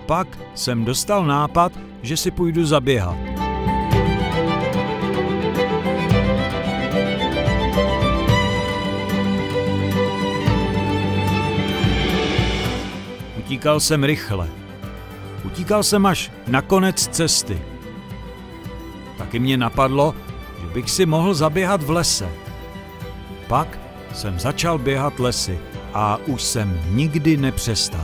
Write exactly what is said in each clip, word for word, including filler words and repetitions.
pak jsem dostal nápad, že si půjdu zaběhat. Utíkal jsem rychle. Utíkal jsem až na konec cesty. Taky mě napadlo, že bych si mohl zaběhat v lese. Pak jsem začal běhat lesy a už jsem nikdy nepřestal.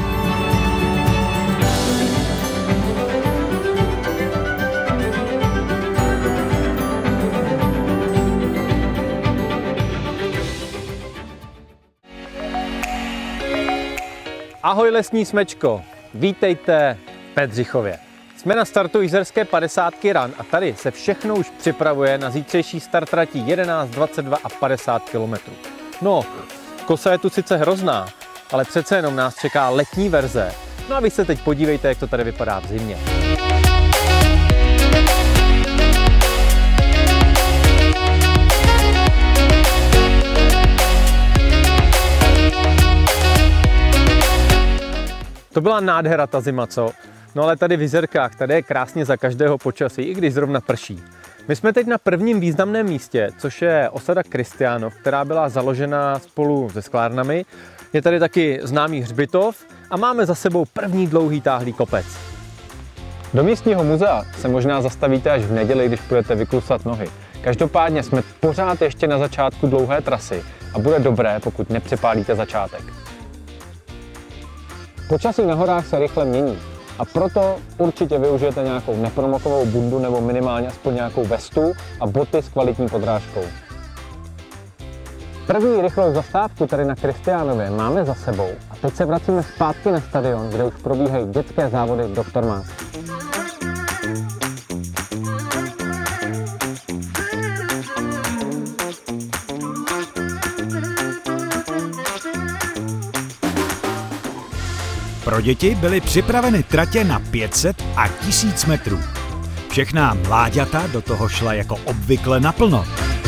Ahoj lesní smečko, vítejte v Bedřichově. Jsme na startu Jizerské padesátky Run a tady se všechno už připravuje na zítřejší start tratí jedenáct, dvacet dva a padesát kilometrů. No, kosa je tu sice hrozná, ale přece jenom nás čeká letní verze. No a vy se teď podívejte, jak to tady vypadá v zimě. To byla nádhera ta zima, co? No ale tady v Jizerkách, tady je krásně za každého počasí, i když zrovna prší. My jsme teď na prvním významném místě, což je osada Kristiánov, která byla založena spolu se sklárnami. Je tady taky známý hřbitov a máme za sebou první dlouhý táhlý kopec. Do místního muzea se možná zastavíte až v neděli, když budete vyklusat nohy. Každopádně jsme pořád ještě na začátku dlouhé trasy a bude dobré, pokud nepřepálíte začátek. Počasí na horách se rychle mění a proto určitě využijete nějakou nepromokovou bundu nebo minimálně aspoň nějakou vestu a boty s kvalitní podrážkou. První rychlou zastávku tady na Kristiánově máme za sebou a teď se vracíme zpátky na stadion, kde už probíhají dětské závody doktor Más. Pro děti byly připraveny tratě na pět set a tisíc metrů. Všechna mláďata do toho šla jako obvykle naplno.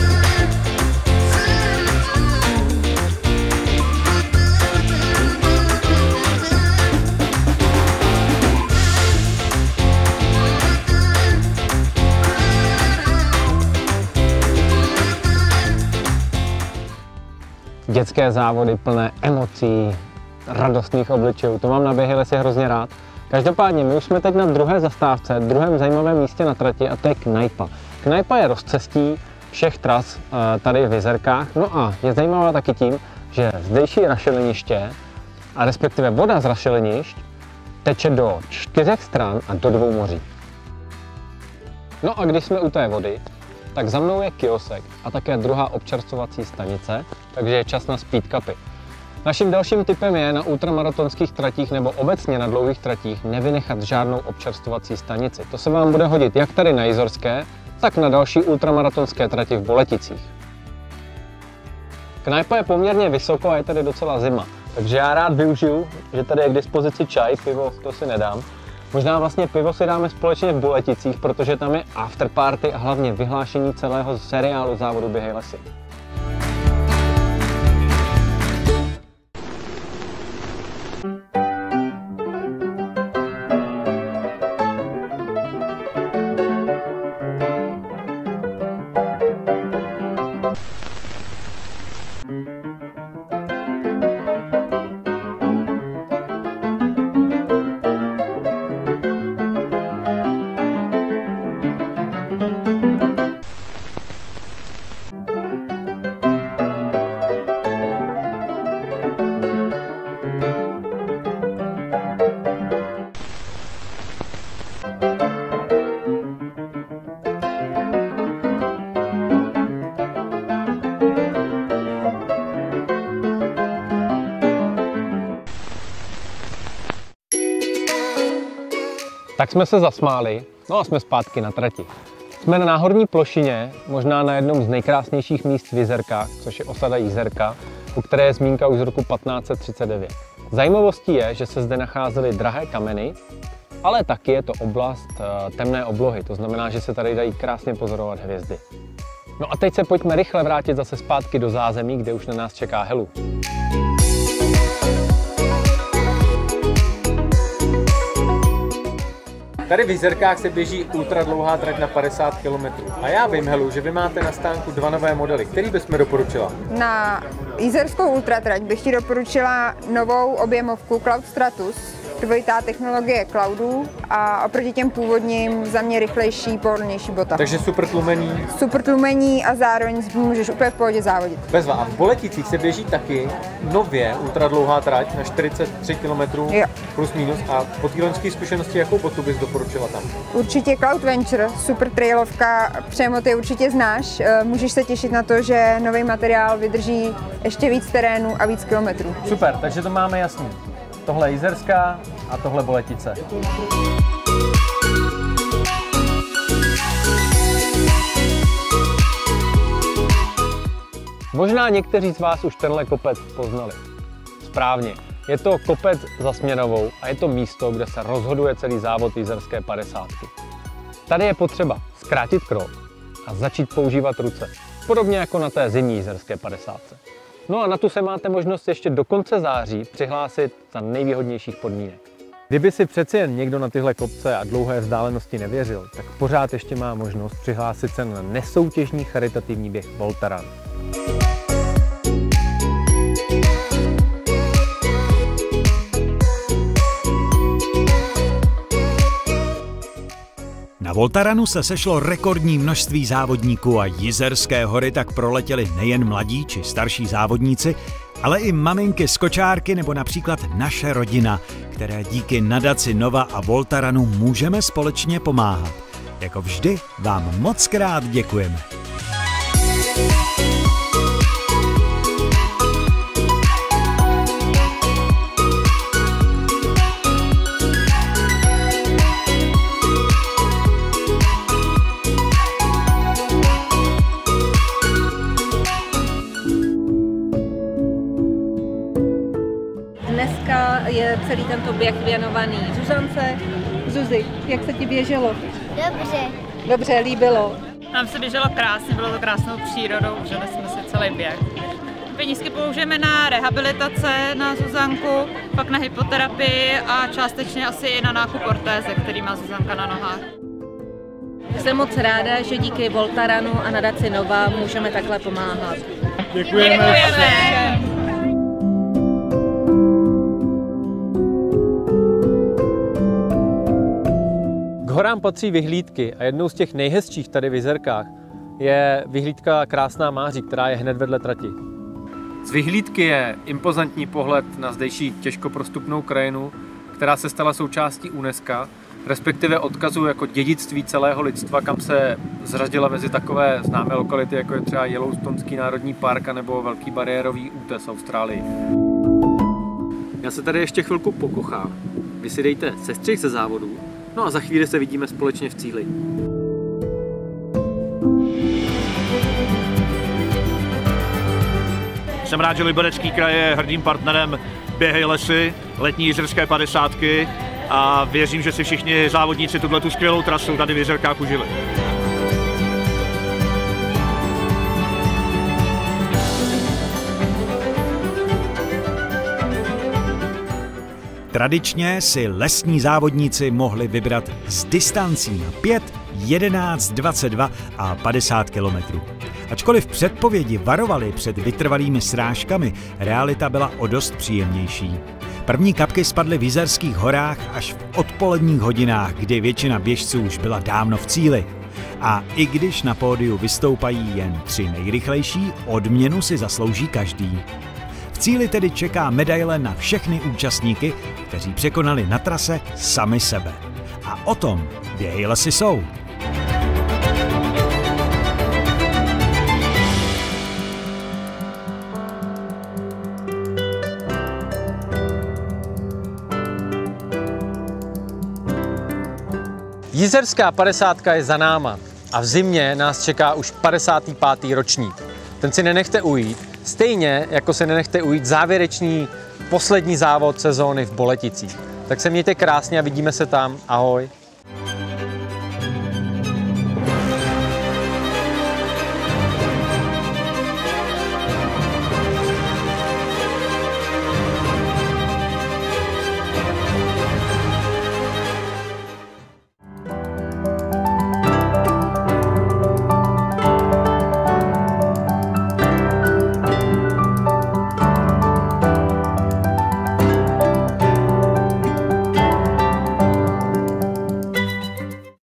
Dětské závody plné emocí, radostných obličejů, to mám na běhy lesy hrozně rád. Každopádně my už jsme teď na druhé zastávce, druhém zajímavém místě na trati a to je Knajpa. Knajpa je rozcestí všech tras tady v Jizerkách, no a je zajímavá taky tím, že zdejší rašeliniště, a respektive voda z rašelinišť, teče do čtyřech stran a do dvou moří. No a když jsme u té vody, tak za mnou je kiosek a také druhá občerstvovací stanice, takže je čas na speed cupy. Naším dalším tipem je na ultramaratonských tratích nebo obecně na dlouhých tratích nevynechat žádnou občerstvovací stanici. To se vám bude hodit jak tady na Jizerské, tak na další ultramaratonské trati v Boleticích. Knajpa je poměrně vysoko a je tady docela zima, takže já rád využiju, že tady je k dispozici čaj, pivo to si nedám. Možná vlastně pivo si dáme společně v Boleticích, protože tam je afterparty a hlavně vyhlášení celého seriálu závodu Běhej lesy. Tak jsme se zasmáli, no a jsme zpátky na trati. Jsme na náhorní plošině, možná na jednom z nejkrásnějších míst v Jizerkách, což je osada Jizerka, u které je zmínka už z roku patnáct set třicet devět. Zajímavostí je, že se zde nacházely drahé kameny, ale taky je to oblast temné oblohy, to znamená, že se tady dají krásně pozorovat hvězdy. No a teď se pojďme rychle vrátit zase zpátky do zázemí, kde už na nás čeká Helu. Tady v Jizerkách se běží ultra dlouhá trať na padesát kilometrů. A já vím, Helu, že vy máte na stánku dva nové modely. Který bys mi doporučila? Na jizerskou ultratrať bych ti doporučila novou objemovku Cloud Stratus, dvojitá technologie cloudů a oproti těm původním za mě rychlejší, pohodlnější bota. Takže super tlumení. Super tlumení a zároveň můžeš úplně v pohodě závodit. Bezva. A v Boleticích se běží taky nově ultra dlouhá trať na čtyřicet tři kilometrů plus minus. A po té loňské zkušenosti, jakou botu bys doporučila tam? Určitě Cloud Venture, super trailovka, přemoty určitě znáš. Můžeš se těšit na to, že nový materiál vydrží ještě víc terénu a víc kilometrů. Super, takže to máme jasný. Tohle je Jizerská a tohle Boletice. Možná někteří z vás už tenhle kopec poznali. Správně, je to kopec za Směrovou a je to místo, kde se rozhoduje celý závod jizerské padesátky. Tady je potřeba zkrátit krok a začít používat ruce, podobně jako na té zimní jizerské padesátce. No a na tu se máte možnost ještě do konce září přihlásit za nejvýhodnějších podmínek. Kdyby si přeci jen někdo na tyhle kopce a dlouhé vzdálenosti nevěřil, tak pořád ještě má možnost přihlásit se na nesoutěžní charitativní běh Voltaran. Na Voltaranu se sešlo rekordní množství závodníků a Jizerské hory tak proletěli nejen mladí či starší závodníci, ale i maminky z kočárky nebo například naše rodina, které díky nadaci Nova a Voltaranu můžeme společně pomáhat. Jako vždy vám moc krát děkujeme. Dneska je celý tento běh věnovaný Zuzance. Zuzi, jak se ti běželo? Dobře. Dobře, líbilo. Nám se běželo krásně, bylo to krásnou přírodou, užili jsme si celý běh. Penízky použijeme na rehabilitace na Zuzanku, pak na hypoterapii a částečně asi i na nákup ortéze, který má Zuzanka na nohách. Jsem moc ráda, že díky Voltaranu a nadaci Nova můžeme takhle pomáhat. Děkujeme. Děkujeme. K horám patří vyhlídky a jednou z těch nejhezčích tady v Jizerkách je vyhlídka Krásná Máří, která je hned vedle trati. Z vyhlídky je impozantní pohled na zdejší těžko prostupnou krajinu, která se stala součástí UNESCO, respektive odkazu jako dědictví celého lidstva, kam se zřadila mezi takové známé lokality, jako je třeba Yellowstonský národní park nebo Velký bariérový útes Austrálii. Já se tady ještě chvilku pokochám. Vy si dejte sestřih ze závodu, no a za chvíli se vidíme společně v cíli. Jsem rád, že Liberecký kraj je hrdým partnerem Běhej lesy, letní jizerské padesátky a věřím, že si všichni závodníci tuto skvělou trasu tady v Jizerkách užili. Tradičně si lesní závodníci mohli vybrat z distancí na pět, jedenáct, dvacet dva a padesát kilometrů. Ačkoliv předpovědi varovaly před vytrvalými srážkami, realita byla o dost příjemnější. První kapky spadly v Jizerských horách až v odpoledních hodinách, kdy většina běžců už byla dávno v cíli. A i když na pódiu vystoupají jen tři nejrychlejší, odměnu si zaslouží každý. V cíli tedy čeká medaile na všechny účastníky, kteří překonali na trase sami sebe. A o tom Běhej lesy jsou. Jizerská padesátka je za náma a v zimě nás čeká už padesátý pátý ročník. Ten si nenechte ujít, stejně jako si nenechte ujít závěrečný poslední závod sezóny v Boleticích. Tak se mějte krásně a vidíme se tam. Ahoj.